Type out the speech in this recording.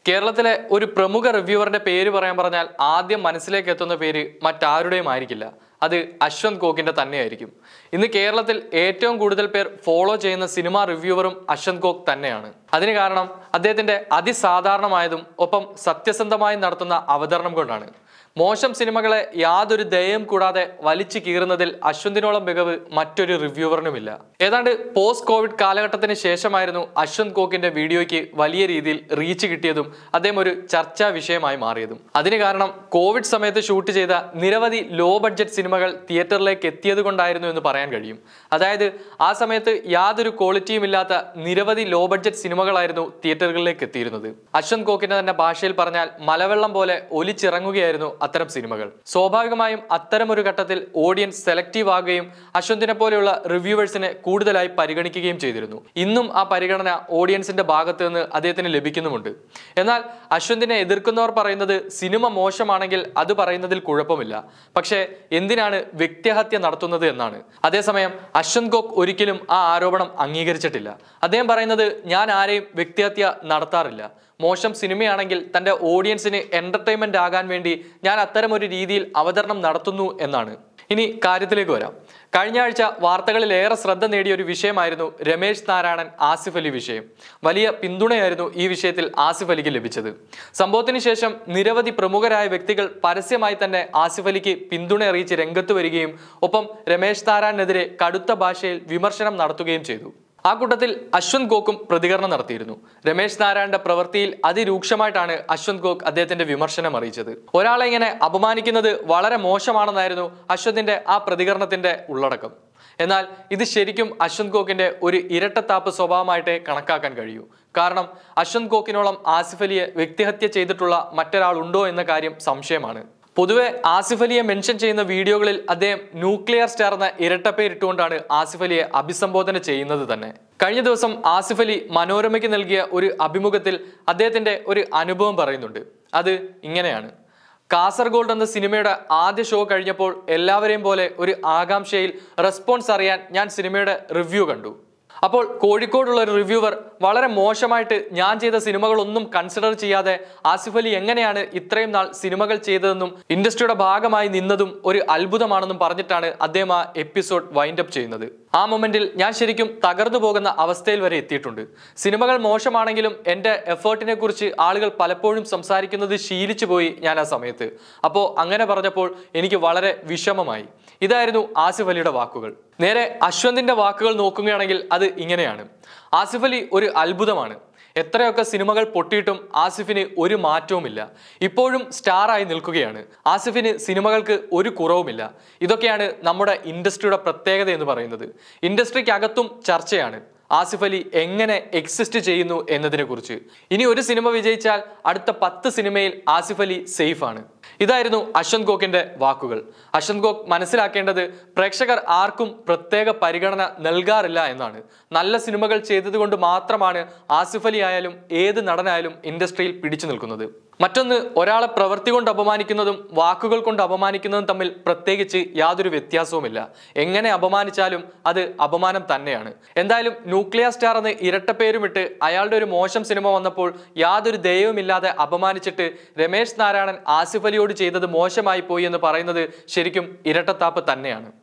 കേരളത്തിലെ ഒരു പ്രമുഖ റിവ്യൂവറിന്റെ പേര് പറയാൻ പറഞ്ഞാൽ ആദ്യം മനസ്സിലേക്ക് എത്തുന്ന പേര് മറ്റാരുടെയും ആയിരിക്കില്ല. അത് അശ്വന്ത് കോക്കിന്റെ തന്നെയായിരിക്കും. ഇന്ന് കേരളത്തിൽ ഏറ്റവും കൂടുതൽ പേർ ഫോളോ ചെയ്യുന്ന സിനിമാ റിവ്യൂവറും അശ്വന്ത് കോക്ക് തന്നെയാണ്. അതിന് കാരണം അദ്ദേഹത്തിന്റെ അതിസാധാരണമായതും ഒപ്പം സത്യസന്ധമായും നടത്തുന്ന അവതരണം കൊണ്ടാണ്. മോശം സിനിമകളെ യാതൊരു ദയയും കൂടാതെ വലിച്ചു കീറുന്നതിൽ അശ്വന്തിനോളം മികവ് മറ്റൊരു റിവ്യൂവറിനുമില്ല. ഏതാണ്ട് പോസ്റ്റ് കോവിഡ് കാലഘട്ടത്തിന് ശേഷമായിരുന്നു അശ്വന്ത് കോക്കിന്റെ വീഡിയോയ്ക്ക് വലിയ രീതിയിൽ റീച്ച് കിട്ടിയതും അദ്ദേഹം ഒരു ചർച്ചാ വിഷയമായി മാറിയതും. അതിന് കാരണം കോവിഡ് സമയത്ത് ഷൂട്ട് ചെയ്ത നിരവധി ലോ ബഡ്ജറ്റ് സിനിമകൾ തിയേറ്ററിലേക്ക് എത്തിയത് കൊണ്ടായിരുന്നു എന്ന് പറയാൻ കഴിയും. അതായത് ആ സമയത്ത് യാതൊരു ക്വാളിറ്റിയും ഇല്ലാത്ത നിരവധി ലോ ബഡ്ജറ്റ് സിനിമകളായിരുന്നു തിയേറ്ററുകളിലേക്ക് എത്തിയിരുന്നത്. അശ്വന്ത് കോക്കിന്റെ തന്നെ ഭാഷയിൽ പറഞ്ഞാൽ മലവെള്ളം പോലെ ഒലിച്ചിറങ്ങുകയായിരുന്നു അത്തരം സിനിമകൾ. സ്വാഭാവികമായും അത്തരമൊരു ഘട്ടത്തിൽ ഓഡിയൻസ് സെലക്റ്റീവ് ആകുകയും അശ്വന്തിനെ പോലെയുള്ള റിവ്യൂവേഴ്സിനെ കൂടുതലായി പരിഗണിക്കുകയും ചെയ്തിരുന്നു. ഇന്നും ആ പരിഗണന ഓഡിയൻസിന്റെ ഭാഗത്ത് നിന്ന് അദ്ദേഹത്തിന് ലഭിക്കുന്നുമുണ്ട്. എന്നാൽ അശ്വന്തിനെ എതിർക്കുന്നവർ പറയുന്നത് സിനിമ മോശമാണെങ്കിൽ അത് പറയുന്നതിൽ കുഴപ്പമില്ല, പക്ഷേ എന്തിനാണ് വ്യക്തിഹത്യ നടത്തുന്നത് എന്നാണ്. അതേസമയം അശ്വന്ത് കോക്ക് ഒരിക്കലും ആ ആരോപണം അംഗീകരിച്ചിട്ടില്ല. അദ്ദേഹം പറയുന്നത് ഞാൻ ആരെയും വ്യക്തിഹത്യ നടത്താറില്ല. മോശം സിനിമയാണെങ്കിൽ തൻ്റെ ഓഡിയൻസിന് എന്റർടൈൻമെന്റ് ആകാൻ വേണ്ടി ഞാൻ അത്തരമൊരു രീതിയിൽ അവതരണം നടത്തുന്നു എന്നാണ്. ഇനി കാര്യത്തിലേക്ക് വരാം. കഴിഞ്ഞ ആഴ്ച വാർത്തകളിൽ ഏറെ ശ്രദ്ധ നേടിയ ഒരു വിഷയമായിരുന്നു രമേശ് നാരായണൻ ആസിഫ് അലി വിഷയം. വലിയ പിന്തുണയായിരുന്നു ഈ വിഷയത്തിൽ ആസിഫ് അലിക്ക് ലഭിച്ചത്. സംഭവത്തിന് ശേഷം നിരവധി പ്രമുഖരായ വ്യക്തികൾ പരസ്യമായി തന്നെ ആസിഫ് അലിക്ക് പിന്തുണ അറിയിച്ച് രംഗത്ത് വരികയും ഒപ്പം രമേശ് നാരായണനെതിരെ കടുത്ത ഭാഷയിൽ വിമർശനം നടത്തുകയും ചെയ്തു. ആ കൂട്ടത്തിൽ അശ്വന്ത് കോക്കും പ്രതികരണം നടത്തിയിരുന്നു. രമേശ് നാരായണന്റെ പ്രവൃത്തിയിൽ അതിരൂക്ഷമായിട്ടാണ് അശ്വന്ത് കോക്ക് അദ്ദേഹത്തിന്റെ വിമർശനം അറിയിച്ചത്. ഒരാളെ ഇങ്ങനെ അപമാനിക്കുന്നത് വളരെ മോശമാണെന്നായിരുന്നു അശ്വന്തിന്റെ ആ പ്രതികരണത്തിന്റെ ഉള്ളടക്കം. എന്നാൽ ഇത് ശരിക്കും അശ്വന്ത് കോക്കിന്റെ ഒരു ഇരട്ടത്താപ്പ് സ്വഭാവമായിട്ടേ കണക്കാക്കാൻ കഴിയൂ. കാരണം അശ്വന്ത് കോക്കിനോളം ആസിഫ് അലിയെ വ്യക്തിഹത്യ ചെയ്തിട്ടുള്ള മറ്റൊരാളുണ്ടോ എന്ന കാര്യം സംശയമാണ്. പൊതുവെ ആസിഫ് അലിയെ മെൻഷൻ ചെയ്യുന്ന വീഡിയോകളിൽ അദ്ദേഹം ന്യൂക്ലിയർ സ്റ്റാർ എന്ന ഇരട്ടപ്പേരിട്ടുകൊണ്ടാണ് ആസിഫ് അലിയെ അഭിസംബോധന ചെയ്യുന്നത് തന്നെ. കഴിഞ്ഞ ദിവസം ആസിഫ് അലി മനോരമയ്ക്ക് നൽകിയ ഒരു അഭിമുഖത്തിൽ അദ്ദേഹത്തിന്റെ ഒരു അനുഭവം പറയുന്നുണ്ട്. അത് ഇങ്ങനെയാണ്: കാസർഗോഡ് എന്ന സിനിമയുടെ ആദ്യ ഷോ കഴിഞ്ഞപ്പോൾ എല്ലാവരെയും പോലെ ഒരു ആകാംക്ഷയിൽ റെസ്പോൺസ് അറിയാൻ ഞാൻ സിനിമയുടെ റിവ്യൂ കണ്ടു. അപ്പോൾ കോഴിക്കോടുള്ള ഒരു റിവ്യൂവർ വളരെ മോശമായിട്ട് ഞാൻ ചെയ്ത സിനിമകളൊന്നും കൺസിഡർ ചെയ്യാതെ ആസിഫ് അലി എങ്ങനെയാണ് ഇത്രയും നാൾ സിനിമകൾ ചെയ്തതെന്നും ഇൻഡസ്ട്രിയുടെ ഭാഗമായി നിന്നതും ഒരു അത്ഭുതമാണെന്നും പറഞ്ഞിട്ടാണ് അദ്ദേഹം ആ എപ്പിസോഡ് വൈൻഡ് അപ്പ് ചെയ്യുന്നത്. ആ മൊമെന്റിൽ ഞാൻ ശരിക്കും തകർന്നു പോകുന്ന അവസ്ഥയിൽ വരെ എത്തിയിട്ടുണ്ട്. സിനിമകൾ മോശമാണെങ്കിലും എൻ്റെ എഫേർട്ടിനെ കുറിച്ച് ആളുകൾ പലപ്പോഴും സംസാരിക്കുന്നത് ശീലിച്ചു പോയി ഞാൻ ആ സമയത്ത്. അപ്പോൾ അങ്ങനെ പറഞ്ഞപ്പോൾ എനിക്ക് വളരെ വിഷമമായി. ഇതായിരുന്നു ആസിഫ് അലിയുടെ വാക്കുകൾ. നേരെ അശ്വന്തിന്റെ വാക്കുകൾ നോക്കുകയാണെങ്കിൽ അത് ഇങ്ങനെയാണ്: ആസിഫ് അലി ഒരു അത്ഭുതമാണ്. എത്രയൊക്കെ സിനിമകൾ പൊട്ടിയിട്ടും ആസിഫിന് ഒരു മാറ്റവുമില്ല. ഇപ്പോഴും സ്റ്റാറായി നിൽക്കുകയാണ്. ആസിഫിന് സിനിമകൾക്ക് ഒരു കുറവുമില്ല. ഇതൊക്കെയാണ് നമ്മുടെ ഇൻഡസ്ട്രിയുടെ പ്രത്യേകത എന്ന് പറയുന്നത്. ഇൻഡസ്ട്രിക്കകത്തും ചർച്ചയാണ് ആസിഫ് അലി എങ്ങനെ എക്സിസ്റ്റ് ചെയ്യുന്നു എന്നതിനെ കുറിച്ച്. ഇനി ഒരു സിനിമ വിജയിച്ചാൽ അടുത്ത 10 സിനിമയിൽ ആസിഫ് അലി സേഫ് ആണ്. ഇതായിരുന്നു അശ്വന്ത് കോക്കിന്റെ വാക്കുകൾ. അശ്വന്ത് കോക്ക് മനസ്സിലാക്കേണ്ടത് പ്രേക്ഷകർ ആർക്കും പ്രത്യേക പരിഗണന നൽകാറില്ല എന്നാണ്. നല്ല സിനിമകൾ ചെയ്തതുകൊണ്ട് മാത്രമാണ് ആസിഫ് അലി ആയാലും ഏത് നടനായാലും ഇൻഡസ്ട്രിയിൽ പിടിച്ചു നിൽക്കുന്നത്. മറ്റൊന്ന്, ഒരാളെ പ്രവൃത്തി കൊണ്ട് അപമാനിക്കുന്നതും വാക്കുകൾ കൊണ്ട് അപമാനിക്കുന്നതും തമ്മിൽ പ്രത്യേകിച്ച് യാതൊരു വ്യത്യാസവുമില്ല. എങ്ങനെ അപമാനിച്ചാലും അത് അപമാനം തന്നെയാണ്. എന്തായാലും ന്യൂക്ലിയർ സ്റ്റാർ എന്ന് ഇരട്ടപ്പേരുമിട്ട് അയാളുടെ ഒരു മോശം സിനിമ വന്നപ്പോൾ യാതൊരു ദയവുമില്ലാതെ അപമാനിച്ചിട്ട് രമേശ് നാരായണൻ ആസിഫ് അലിയോട് ചെയ്തത് മോശമായി പോയി എന്ന് പറയുന്നത് ശരിക്കും ഇരട്ടത്താപ്പ് തന്നെയാണ്.